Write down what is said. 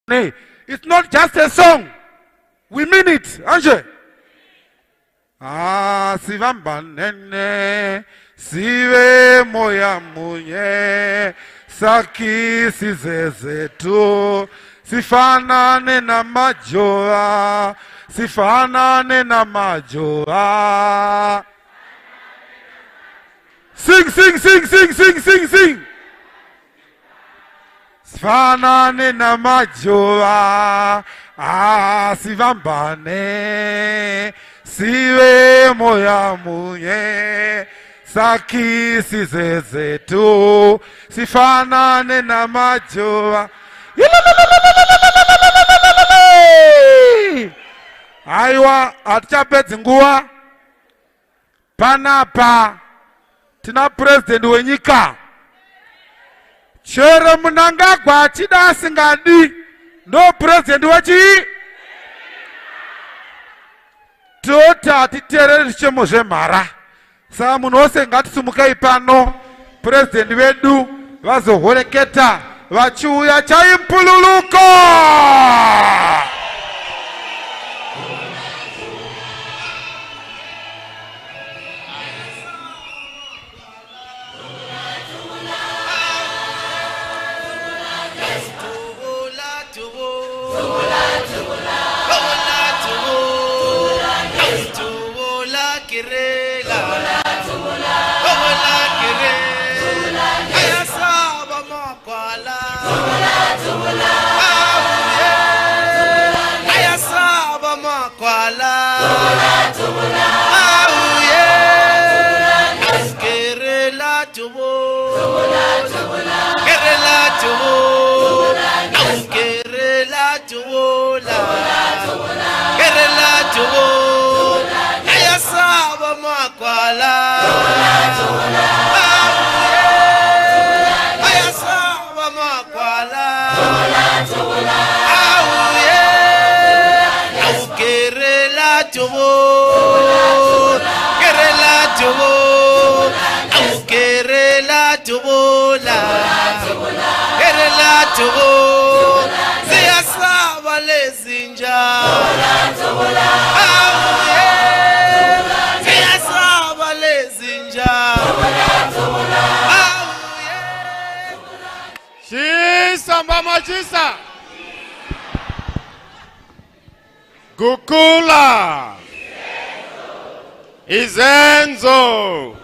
It's not just a song. We mean it, Anje. Sivamba nene, siwe moya munye, saki sizezetu, sifanane na majoa, sifanane na majoa. Sing, sing, sing, sing, sing, sing, sing. Sifanane na majoa, sivambane, siwe moya munye, saki sizezetu, sifanane na majoa. Aiwa, atichapedzi nguwa panapa tina president wenyika. Chere Mnangagwa chida asingadi no president wachi tota titerere chemo zvemhara. Saka munhu wose ngatisumukai pano president vedu vazohoreketa vachiuya chaimpululuko. Chisa Gukula Izenzo